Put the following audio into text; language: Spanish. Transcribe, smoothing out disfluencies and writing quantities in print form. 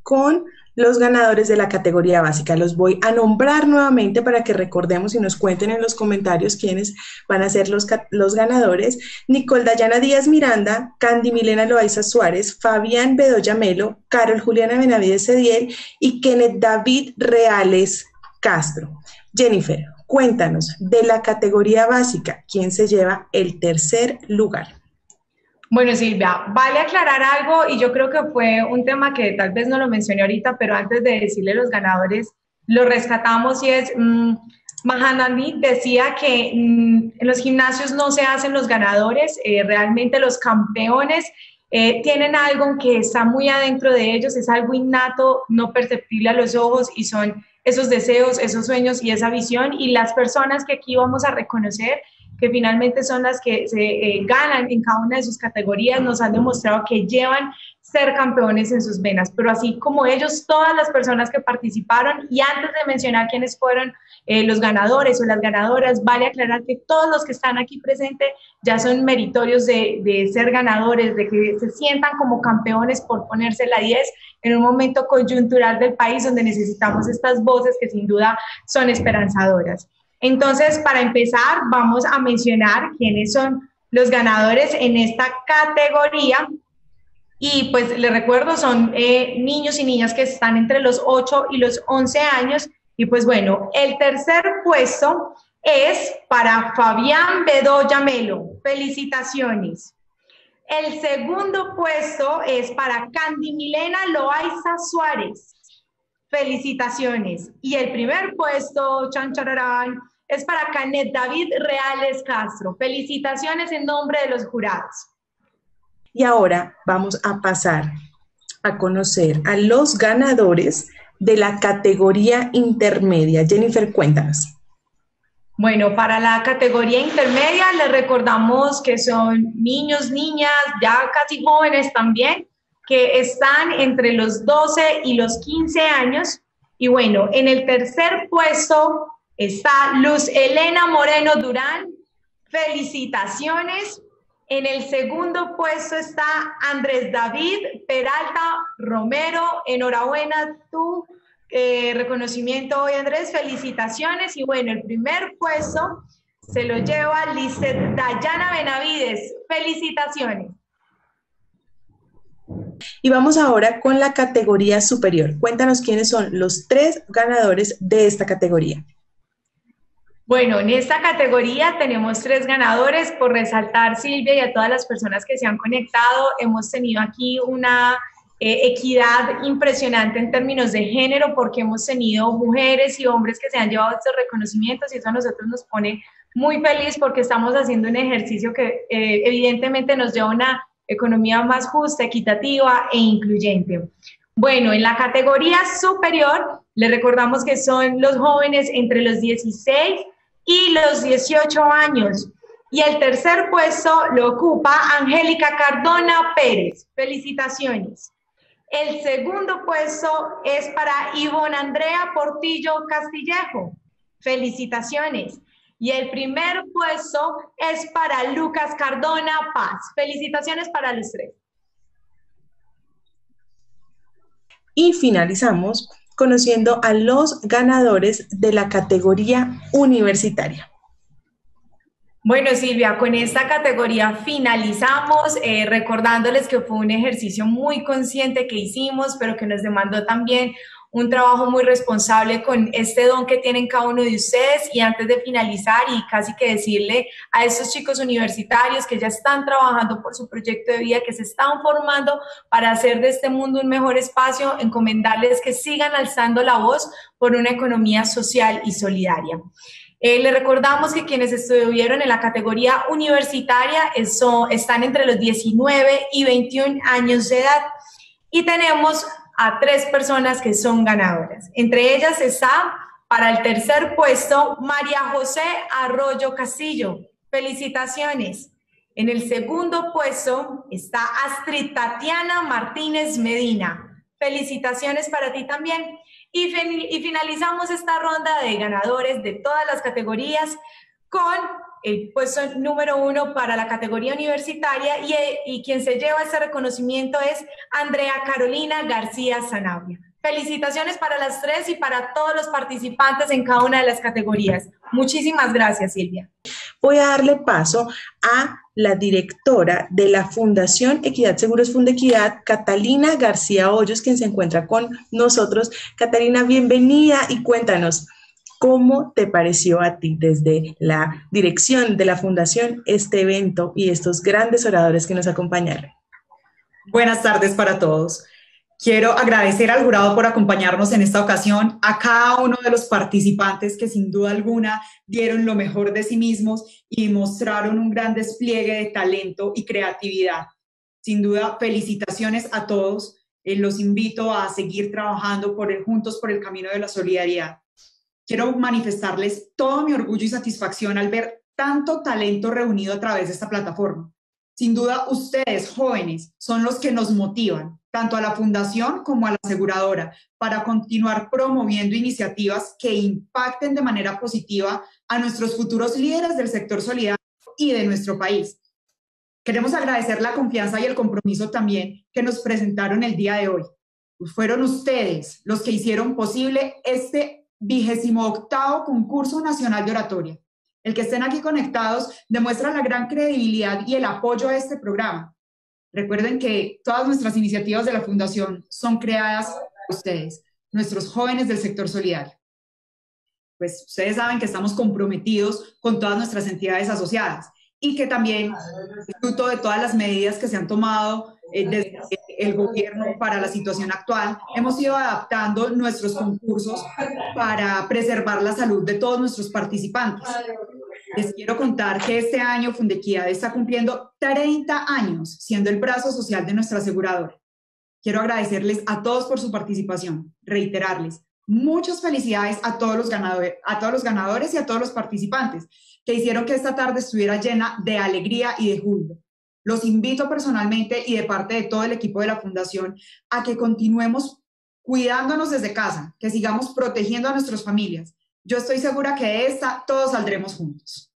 con los ganadores de la categoría básica. Los voy a nombrar nuevamente para que recordemos y nos cuenten en los comentarios quiénes van a ser los ganadores. Nicole Dayana Díaz Miranda, Candy Milena Loaiza Suárez, Fabián Bedoya Melo, Carol Juliana Benavides Cediel y Kenneth David Reales Castro. Jennifer, cuéntanos, de la categoría básica, ¿quién se lleva el tercer lugar? Bueno, Silvia, vale aclarar algo y yo creo que fue un tema que tal vez no lo mencioné ahorita, pero antes de decirle los ganadores, lo rescatamos y es, Mahanani decía que en los gimnasios no se hacen los ganadores, realmente los campeones tienen algo que está muy adentro de ellos, es algo innato, no perceptible a los ojos y son esos deseos, esos sueños y esa visión y las personas que aquí vamos a reconocer que finalmente son las que se ganan en cada una de sus categorías, nos han demostrado que llevan ser campeones en sus venas, pero así como ellos, todas las personas que participaron, y antes de mencionar quiénes fueron los ganadores o las ganadoras, vale aclarar que todos los que están aquí presentes ya son meritorios de ser ganadores, de que se sientan como campeones por ponerse la 10 en un momento coyuntural del país donde necesitamos estas voces que sin duda son esperanzadoras. Entonces, para empezar, vamos a mencionar quiénes son los ganadores en esta categoría. Y pues les recuerdo, son niños y niñas que están entre los 8 y los 11 años. Y pues bueno, el tercer puesto es para Fabián Bedoya Melo. Felicitaciones. El segundo puesto es para Candy Milena Loaiza Suárez. Felicitaciones. Y el primer puesto, chan, chararán, es para Kenneth David Reales Castro. Felicitaciones en nombre de los jurados. Y ahora vamos a pasar a conocer a los ganadores de la categoría intermedia. Jennifer, cuéntanos. Bueno, para la categoría intermedia les recordamos que son niños, niñas, ya casi jóvenes también, que están entre los 12 y los 15 años. Y bueno, en el tercer puesto está Luz Elena Moreno Durán. Felicitaciones. En el segundo puesto está Andrés David Peralta Romero. Enhorabuena tu reconocimiento hoy, Andrés. Felicitaciones. Y bueno, el primer puesto se lo lleva Lizeth Dayana Benavides. Felicitaciones. Y vamos ahora con la categoría superior. Cuéntanos quiénes son los 3 ganadores de esta categoría. Bueno, en esta categoría tenemos 3 ganadores. Por resaltar, Silvia, y a todas las personas que se han conectado, hemos tenido aquí una equidad impresionante en términos de género, porque hemos tenido mujeres y hombres que se han llevado estos reconocimientos y eso a nosotros nos pone muy feliz porque estamos haciendo un ejercicio que evidentemente nos lleva a una economía más justa, equitativa e incluyente. Bueno, en la categoría superior, les recordamos que son los jóvenes entre los 16 y los 18 años. Y el tercer puesto lo ocupa Angélica Cardona Pérez. Felicitaciones. El segundo puesto es para Ivonne Andrea Portillo Castillejo. Felicitaciones. Y el primer puesto es para Lucas Cardona Paz. Felicitaciones para los 3. Y finalizamos conociendo a los ganadores de la categoría universitaria. Bueno, Silvia, con esta categoría finalizamos, recordándoles que fue un ejercicio muy consciente que hicimos, pero que nos demandó también un trabajo muy responsable con este don que tienen cada uno de ustedes. Y antes de finalizar y casi que decirle a estos chicos universitarios que ya están trabajando por su proyecto de vida, que se están formando para hacer de este mundo un mejor espacio, encomendarles que sigan alzando la voz por una economía social y solidaria. Les recordamos que quienes estuvieron en la categoría universitaria están entre los 19 y 21 años de edad y tenemos a 3 personas que son ganadoras. Entre ellas está, para el tercer puesto, María José Arroyo Castillo. Felicitaciones. En el segundo puesto está Astrid Tatiana Martínez Medina. Felicitaciones para ti también. Y finalizamos esta ronda de ganadores de todas las categorías con el puesto número 1 para la categoría universitaria y quien se lleva este reconocimiento es Andrea Carolina García Sanabria. Felicitaciones para las tres y para todos los participantes en cada una de las categorías. Muchísimas gracias, Silvia. Voy a darle paso a la directora de la Fundación Equidad Seguros Fundequidad, Catalina García Hoyos, quien se encuentra con nosotros. Catalina, bienvenida y cuéntanos, ¿cómo te pareció a ti desde la dirección de la Fundación este evento y estos grandes oradores que nos acompañaron? Buenas tardes para todos. Quiero agradecer al jurado por acompañarnos en esta ocasión, a cada uno de los participantes que sin duda alguna dieron lo mejor de sí mismos y mostraron un gran despliegue de talento y creatividad. Sin duda, felicitaciones a todos. Los invito a seguir trabajando juntos por el camino de la solidaridad. Quiero manifestarles todo mi orgullo y satisfacción al ver tanto talento reunido a través de esta plataforma. Sin duda, ustedes, jóvenes, son los que nos motivan, tanto a la Fundación como a la aseguradora, para continuar promoviendo iniciativas que impacten de manera positiva a nuestros futuros líderes del sector solidario y de nuestro país. Queremos agradecer la confianza y el compromiso también que nos presentaron el día de hoy. Fueron ustedes los que hicieron posible este 28º concurso nacional de oratoria. El que estén aquí conectados demuestra la gran credibilidad y el apoyo a este programa. Recuerden que todas nuestras iniciativas de la Fundación son creadas por ustedes, nuestros jóvenes del sector solidario. Pues ustedes saben que estamos comprometidos con todas nuestras entidades asociadas y que también, fruto de todas las medidas que se han tomado desde el gobierno para la situación actual, hemos ido adaptando nuestros concursos para preservar la salud de todos nuestros participantes. Les quiero contar que este año Fundequidad está cumpliendo 30 años siendo el brazo social de nuestra aseguradora. Quiero agradecerles a todos por su participación, reiterarles muchas felicidades a todos los ganadores y a todos los participantes que hicieron que esta tarde estuviera llena de alegría y de júbilo. Los invito personalmente y de parte de todo el equipo de la Fundación a que continuemos cuidándonos desde casa, que sigamos protegiendo a nuestras familias. Yo estoy segura que de esta todos saldremos juntos.